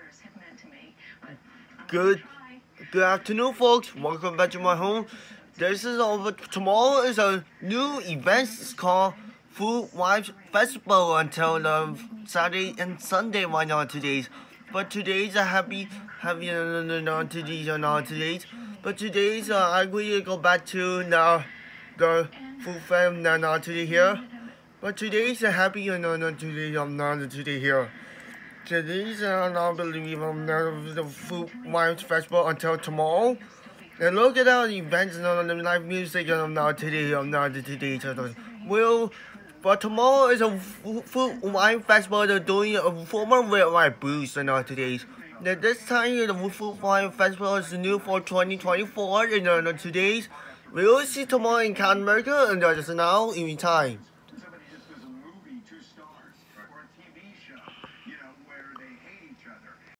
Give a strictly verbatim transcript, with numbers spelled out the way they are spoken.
Good, good afternoon, folks. Welcome back to my home. This is over. Tomorrow is a new event. It's called Food Wives Festival until uh, Saturday and Sunday right now today's. But today's a happy, happy, no, no, no, today's or not today's. But today's uh, I'm going to go back to now the food fam now not today here. But today's a happy, no, no, today I'm not today here. Today's uh, I believe I'm not the Food Wives Festival until tomorrow. And look at our events and all the live music and I'm not today, I'm not today. Well, but tomorrow is a Food Wine Festival. They're doing a former red white boost and not today's. Now this time the Food Wine Festival is new for twenty twenty-four and not today's. We will see tomorrow in Canada America and just now in time.